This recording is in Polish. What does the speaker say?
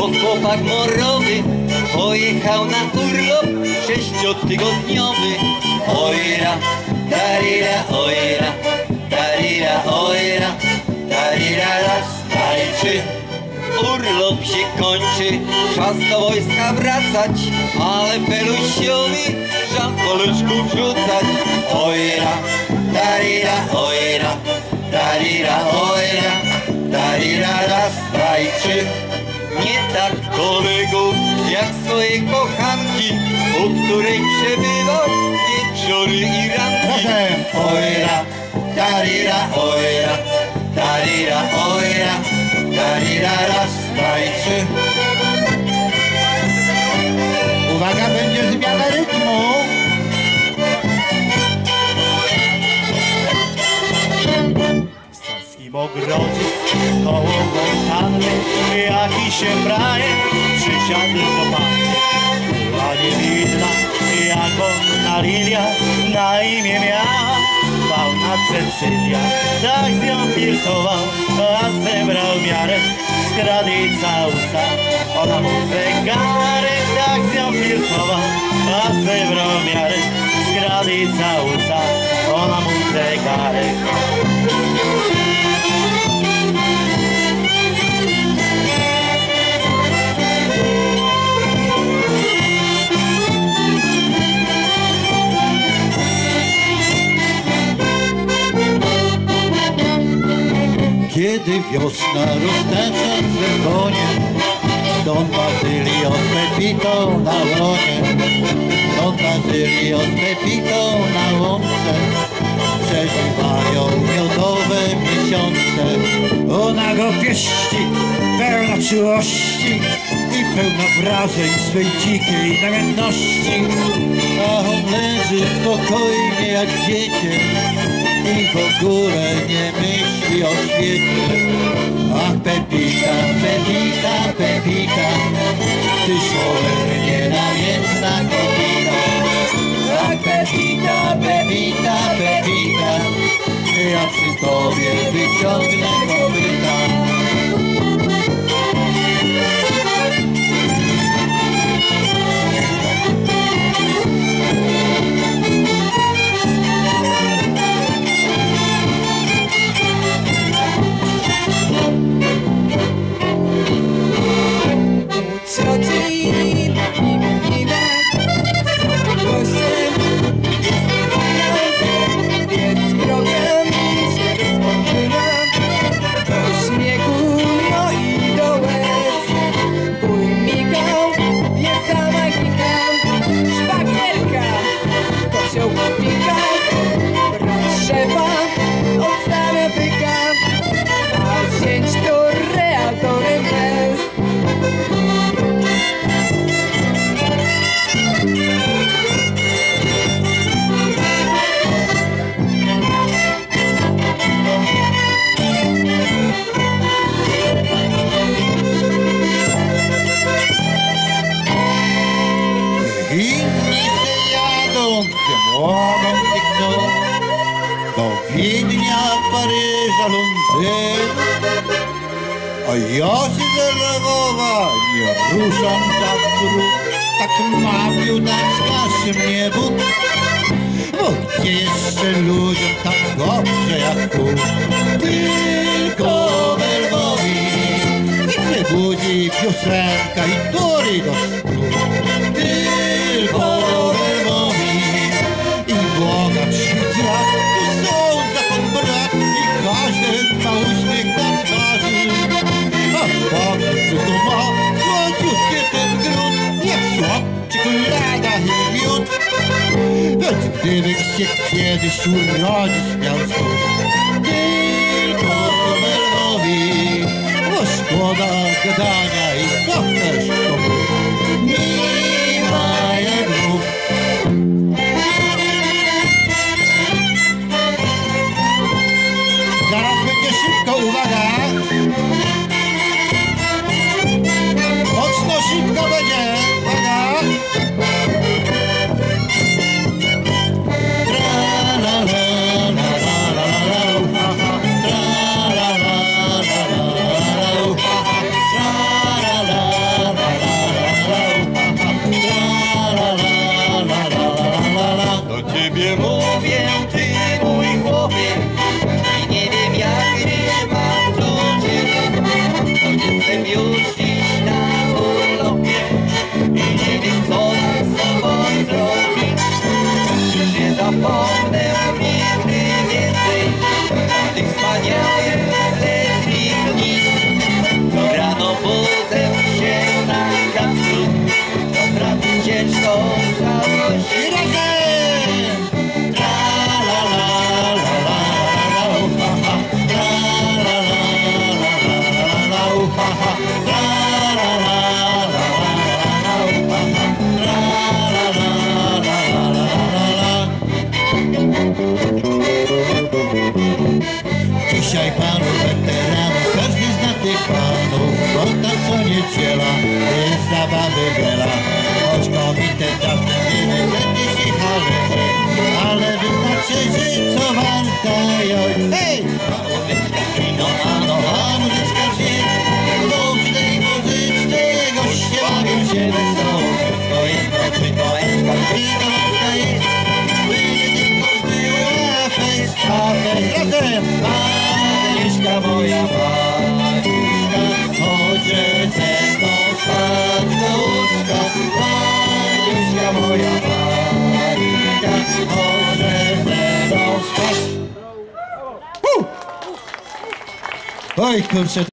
bo chłopak morowy pojechał na urlop 6-tygodniowy. Ojra, tarira, ojra, tarira, ojra, tarira, raz, tańczy. Urlop się kończy, czas do wojska wracać, ale Pelusiowi żal poluszków rzucać. Ojra, tarira, ojra, tarira, ojra, tarira, raz, tańczy. Nie tak kolego jak swoje kochanki, u której przebywał wieczory i ranki. Ojra, tarira, ojra, tarira, ojra, tarira, raz, tańczy. Uwaga, będzie zmiana rytmu. W Saskim ogrodzie koło fontanny jakiś Efraim przysiadł do panny. Była niewidna jak ona lilia, na imię miała Fauna Cecylia. Tak z nią flirtował, a zebrał miarę, skradł jej całusa. Ona mu zegarek, tak z nią flirtował, a zebrał miarę, skradł jej całusa. Ona mu zegarek. Kiedy wiosna roztacza w konie, Don Bazylio z Pepitą na łonie, Don Bazylio z Pepitą na łące, przeżywają miodowe miesiące. Ona go pieści, pełna czułości i pełna wrażeń swej dzikiej namiętności. A on leży spokojnie jak dziecię i w ogóle nie myśli o świecie. Ach, Pepita, Pepita, Pepita, ty cholernie namiętna kobieta. Ach, Pepita, Pepita, Pepita, ja przy tobie wyciągnę kopyta. Do Wiednia, Paryża, Londynu, a ja się ze Lwowa nie ruszam za próg. Tak mawił na naszym niebu, bo gdzie jeszcze ludziom tak dobrze jak tu. Tylko we Lwowie gdzie budzi piosenka i tury do snu. Tylko we Lwowie i bogacz świeciła, tu są zakon brat i każdy ma uśmiech na twarzy. A potem tylko ma słodziutkie ten grunt, jak szłap, czekolada i miód. Więc gdyby się kiedyś urodzić miał znów, tylko we Lwowie, bo szkoda gadania i co chcesz to mów. Miła jak mów. Zaraz będzie szybko, uwaga! Mocno szybko będzie, uwaga! Dzisiaj panów weteranów, każdy zna tych panów, bo tam co niedziela jest zabawy wiela. Choć komitet dawny wiemy, lepiej się halerzy, ale wyznaczycie co warta joj. Hej! A muzyczka kino, ano, A muzyczka wzię, bo przy tej muzyczce goście bawią się wesoło. to jedno, czy to męska, I to warta jest, byle tylko była fest, a fest razem. Aniuszka moja Mariuszka, chodźże ze mną spać do łóżka. Aniuszka moja Mariuszka, chodźże ze mną spać. Oj kurczę.